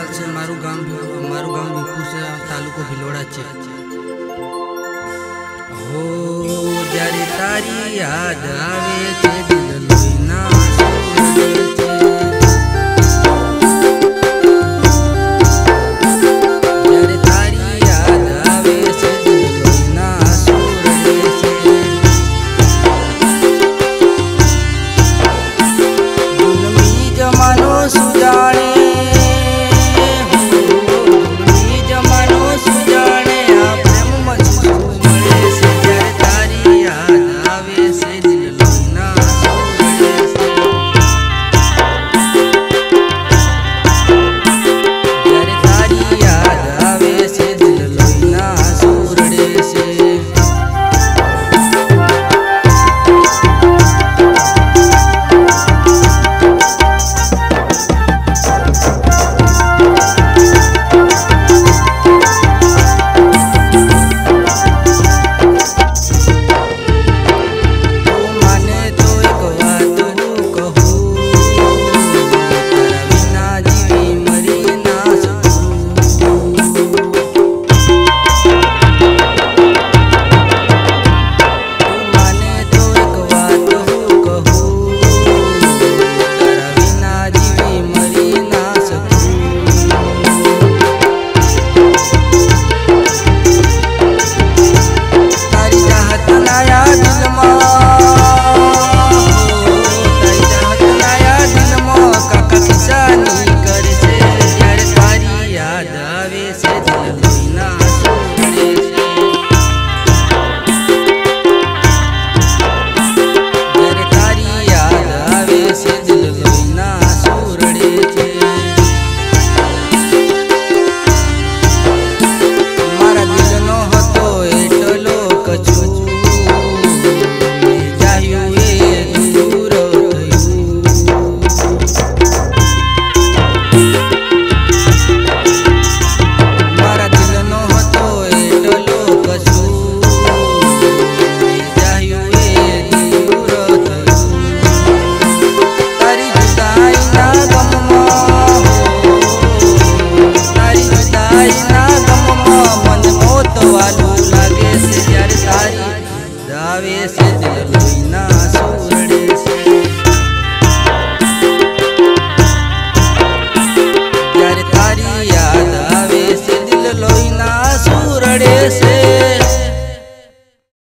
गोंडल से मारू गांव भीपुर से तालुको भिलोड़ा छे। हो जारे तारी याद आवे छे दिल लोईना सूरड़े छे। जारे तारी याद आवे छे दिल लोईना सूरड़े छे। जुल्मी जमानो सुजाणे से